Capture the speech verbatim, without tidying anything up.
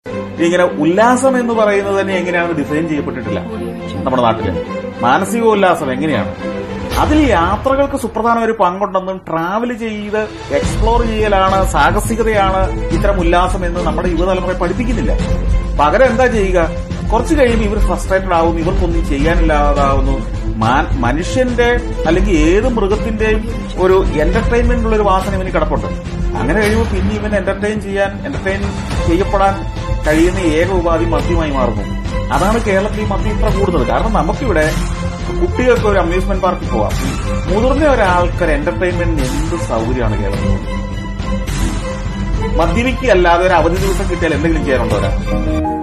ഇങ്ങനെ ഉല്ലാസം എന്ന് പറയുന്നത് തന്നെ എങ്ങനെയാണ് ഡിസൈൻ ചെയ്യപ്പെട്ടിട്ടില്ല നമ്മുടെ നാട്ടില്. മാനസിക ഉല്ലാസം എങ്ങനെയാണ്? അതിൽ യാത്രകൾക്ക് സുപ്രധാന ഒരു പങ്കുണ്ടെന്നും ട്രാവൽ ചെയ്ത് എക്സ്പ്ലോർ ചെയ്യലാണ്, സാഹസികതയാണ് ഇത്തരം ഉല്ലാസം എന്ന് നമ്മുടെ യുവതലമുറയെ പഠിപ്പിക്കുന്നില്ല. പകരം എന്താ ചെയ്യുക? കുറച്ചു കഴിയുമ്പോൾ ഇവർ ഫ്രസ്ട്രേറ്റഡ് ആവുന്നു, ഇവർക്കൊന്നും ചെയ്യാനില്ലാതാവുന്നു. മനുഷ്യന്റെ അല്ലെങ്കിൽ ഏത് മൃഗത്തിന്റെയും ഒരു എന്റർടൈൻമെന്റിനുള്ള ഒരു വാസന ഇവന് കിടപ്പുണ്ട്. അങ്ങനെ കഴിയുമ്പോൾ പിന്നെ ഇവൻ എന്റർടൈൻ ചെയ്യാൻ എന്റർടൈൻ ചെയ്യപ്പെടാൻ കഴിയുന്ന ഏക ഉപാധി മദ്യമായി മാറുന്നു. അതാണ് കേരളത്തിൽ മദ്യം ഇത്ര കൂടുന്നത്. കാരണം നമുക്കിവിടെ കുട്ടികൾക്ക് ഒരു അമ്യൂസ്മെന്റ് പാർക്കിൽ പോവാം. മുതിർന്ന ഒരാൾക്കൊരു എന്റർടൈൻമെന്റിന് എന്ത് സൗകര്യമാണ് കേരളത്തിൽ? മദ്യപിക്കല്ലാതെ ഒരു അവധി ദിവസം കിട്ടിയാൽ എന്തെങ്കിലും ചെയ്യാനുണ്ടോ?